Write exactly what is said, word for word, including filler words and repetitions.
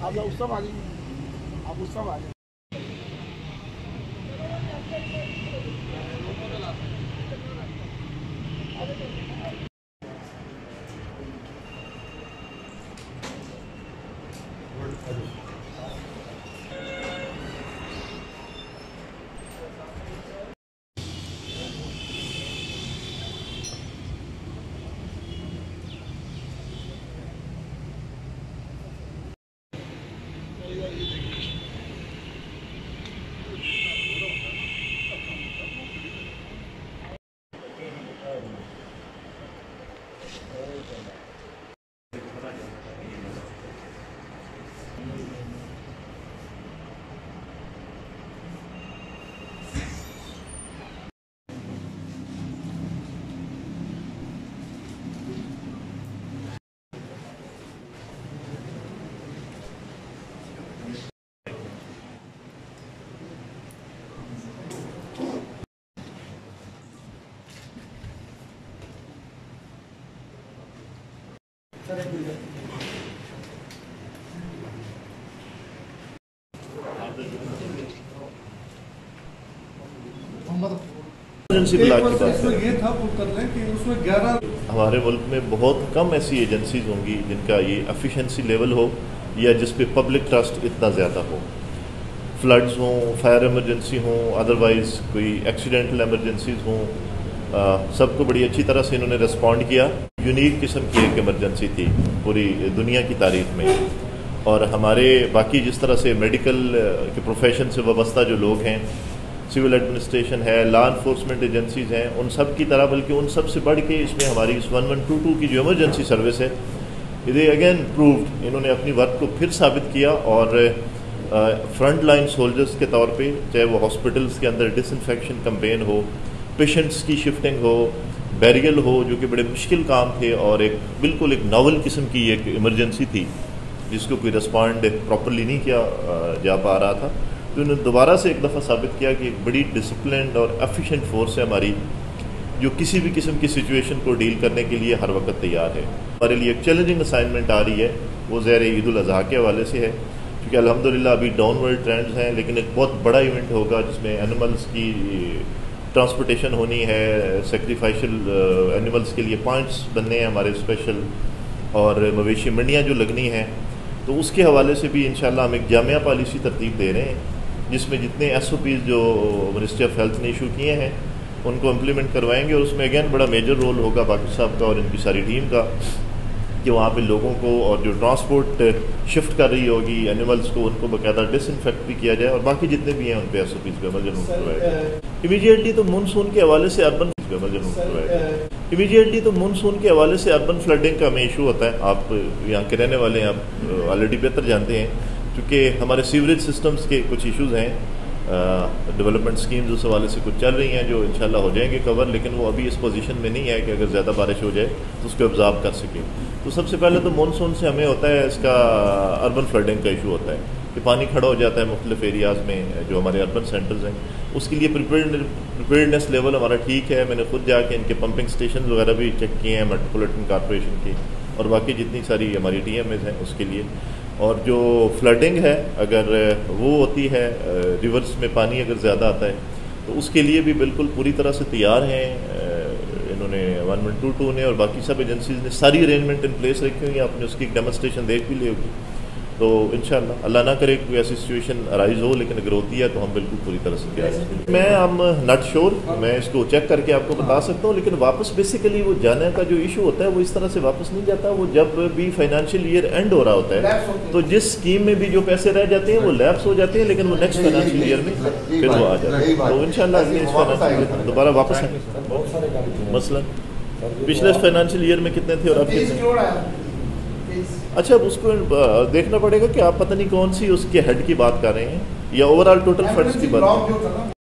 आप उस सब आ जाइए, आप उस सब आ जाइए। एजेंसी ब्लॉक की बात करें ये था वो कर लें कि उसमें ग्यारह हमारे मुल्क में बहुत कम ऐसी एजेंसीज होंगी जिनका ये एफिशिएंसी लेवल हो या जिस पे पब्लिक ट्रस्ट इतना ज़्यादा हो। फ्लड्स हों, फायर इमरजेंसी हों, अदरवाइज़ कोई एक्सीडेंटल एमरजेंसीज हों, सबको बड़ी अच्छी तरह से इन्होंने रिस्पॉन्ड किया। यूनिक किस्म की एक इमरजेंसी थी पूरी दुनिया की तारीख में। और हमारे बाकी जिस तरह से मेडिकल के प्रोफेशन से वाबस्ता जो लोग हैं, सिविल एडमिनिस्ट्रेशन है, लॉ इन्फोर्समेंट एजेंसीज हैं, उन सब की तरह बल्कि उन सब से बढ़ के इसमें हमारी इस वन वन टू टू की जो इमरजेंसी सर्विस है, ये अगेन प्रूव्ड, इन्होंने अपनी वर्क को फिर साबित किया। और फ्रंट लाइन सोल्जर्स के तौर पे, चाहे वो हॉस्पिटल्स के अंदर डिसइंफेक्शन कैंपेन हो, पेशेंट्स की शिफ्टिंग हो, बैरियल हो, जो कि बड़े मुश्किल काम थे और एक बिल्कुल एक नॉवल किस्म की एक इमरजेंसी थी जिसको कोई रिस्पॉन्ड प्रॉपरली नहीं किया जा पा रहा था। तो उन्होंने दोबारा से एक दफ़ा साबित किया कि एक बड़ी डिसिप्लिन्ड और एफिशिएंट फोर्स है हमारी, जो किसी भी किस्म की सिचुएशन को डील करने के लिए हर वक्त तैयार है। हमारे लिए एक चैलेंजिंग असाइनमेंट आ रही है, वो ज़ाहिर ईद उल अज़हा के हवाले से है, क्योंकि अल्हम्दुलिल्लाह अभी डाउनवर्ड ट्रेंड्स हैं, लेकिन एक बहुत बड़ा इवेंट होगा जिसमें एनिमल्स की ट्रांसपोर्टेशन होनी है, सेक्रीफाइशल एनिमल्स के लिए पॉइंट्स बनने हैं हमारे स्पेशल, और मवेशी मंडियाँ जो लगनी हैं। तो उसके हवाले से भी इंशाल्लाह हम एक जामिया पॉलिसी तरतीब दे रहे हैं, जिसमें जितने एस ओ पीज़ जो मिनिस्ट्री ऑफ हेल्थ ने इशू किए हैं उनको इम्प्लीमेंट करवाएंगे। और उसमें अगेन बड़ा मेजर रोल होगा बाकी साहब का और इनकी सारी टीम का, कि वहाँ पे लोगों को और जो ट्रांसपोर्ट शिफ्ट कर रही होगी एनिमल्स को, उनको बाकायदा डिसइंफेक्ट भी किया जाए, और बाकी जितने भी हैं उन पर एस ओ पीज़ पे अमल जरूर करवाएगा। इमीडिएटली तो मानसून के हवाले से अर्बन अमल जरूर करवाएगा इमीडिएटली तो मानसून के हवाले से अर्बन फ्लडिंग का हमें इशू होता है। आप यहाँ के रहने वाले हैं, आप ऑलरेडी बेहतर जानते हैं, क्योंकि हमारे सीवरेज सिस्टम्स के कुछ इश्यूज़ हैं, डेवलपमेंट स्कीम्स उस हवाले से कुछ चल रही हैं जो इंशाल्लाह हो जाएंगे कवर, लेकिन वो अभी इस पोजीशन में नहीं है कि अगर ज़्यादा बारिश हो जाए तो उसको ऑब्जॉर्व कर सके। तो सबसे पहले तो मानसून से हमें होता है इसका अर्बन फ्लडिंग का इशू होता है कि पानी खड़ा हो जाता है मुख्तलिफ एरियाज़ में जो हमारे अर्बन सेंटर्स हैं। उसके लिए प्रिपेयर्ड प्रिपेयर्डनेस लेवल हमारा ठीक है। मैंने खुद जाके इनके पंपिंग स्टेशन वगैरह भी चेक किए हैं मेट्रोपॉलिटन कॉरपोरेशन के, और बाकी जितनी सारी हमारी टी एम एज़ हैं उसके लिए। और जो फ्लडिंग है अगर वो होती है, रिवर्स में पानी अगर ज़्यादा आता है, तो उसके लिए भी बिल्कुल पूरी तरह से तैयार हैं इन्होंने वन वन टू टू ने, और बाकी सब एजेंसीज ने सारी अरेंजमेंट इन प्लेस रखी हुई हैं। आपने उसकी एक डेमोस्ट्रेशन देख भी ली होगी। तो इंशाल्लाह अल्लाह ना करे कोई ऐसी सिचुएशन अराइज हो, लेकिन अगर होती है तो हम बिल्कुल पूरी तरह से तैयार हैं। मैं हम नॉट श्योर, मैं इसको चेक करके आपको बता सकता हूँ, लेकिन वापस बेसिकली वो जाने का जो इशू होता है वो इस तरह से वापस नहीं जाता। वो जब भी फाइनेंशियल ईयर एंड हो रहा होता है तो जिस स्कीम में भी जो पैसे रह जाते हैं वो लैप्स हो जाते हैं, लेकिन वो नेक्स्ट फाइनेंशियल ईयर में फिर वो आ जाता है। तो इंशाल्लाह अगले इस फाइनेंशियल ईयर दोबारा वापस आएंगे। मसलन पिछले फाइनेंशियल ईयर में कितने थे और अब कितने? अच्छा, अब उसको देखना पड़ेगा कि आप पता नहीं कौन सी उसके हेड की बात कर रहे हैं या ओवरऑल टोटल फंड्स की बात।